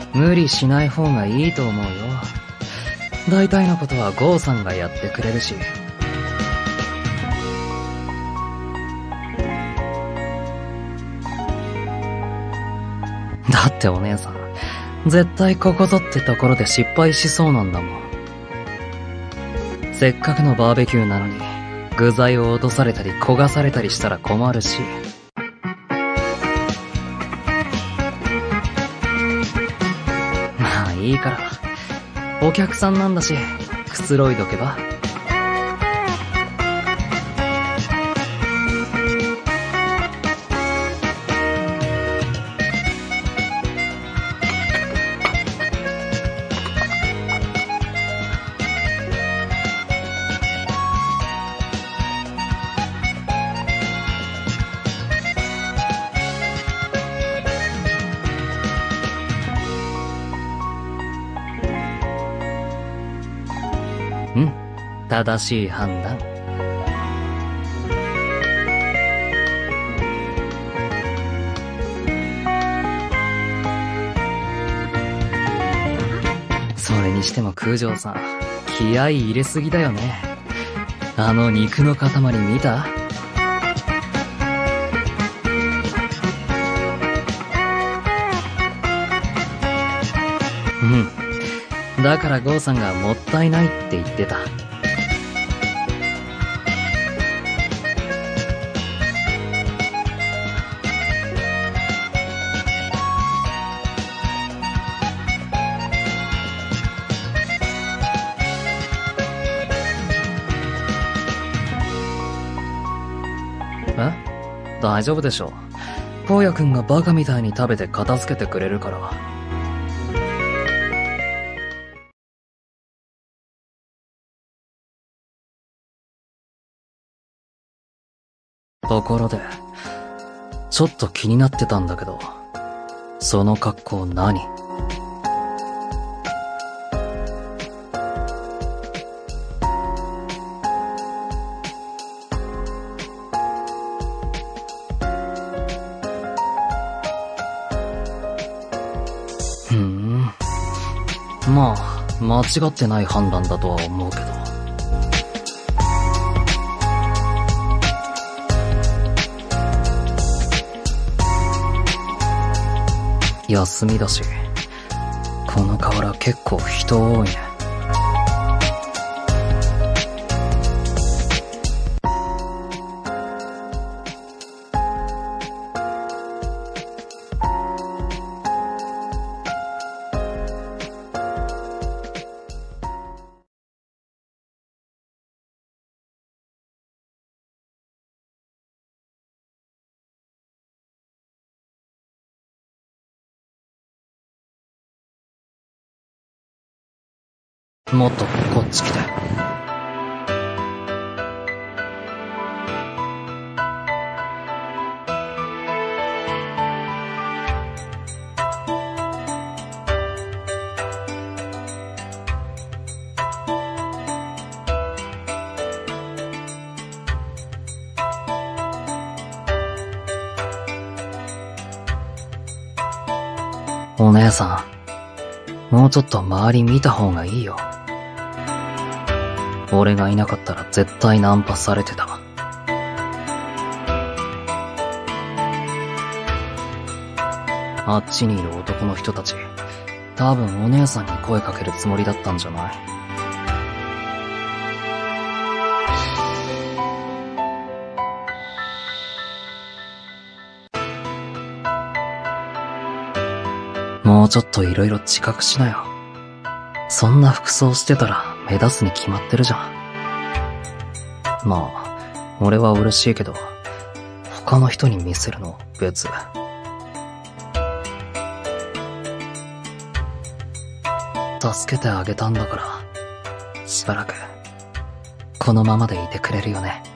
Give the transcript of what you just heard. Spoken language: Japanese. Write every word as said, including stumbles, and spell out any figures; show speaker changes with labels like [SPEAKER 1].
[SPEAKER 1] 無理しない方がいいと思うよ。大体のことはゴーさんがやってくれるし。だってお姉さん、絶対ここぞってところで失敗しそうなんだもん。せっかくのバーベキューなのに、具材を落とされたり焦がされたりしたら困るし。まあいいから、お客さんなんだし、くつろいどけば。うん、正しい判断。それにしても空城さん、気合い入れすぎだよね。あの肉の塊見た？うん。だからゴーさんがもったいないって言ってた。え？大丈夫でしょ。荒野くんがバカみたいに食べて片付けてくれるから。ところで、ちょっと気になってたんだけど、その格好何？ふーん。まあ、間違ってない判断だとは思うけど。休みだし、この河原結構人多いね。もっとこっち来て。お姉さん、もうちょっと周り見た方がいいよ。俺がいなかったら絶対ナンパされてた。あっちにいる男の人たち、多分お姉さんに声かけるつもりだったんじゃない？もうちょっと色々自覚しなよ。そんな服装してたら目立つに決まってるじゃん。まあ、俺は嬉しいけど、他の人に見せるの別。助けてあげたんだから、しばらく、このままでいてくれるよね。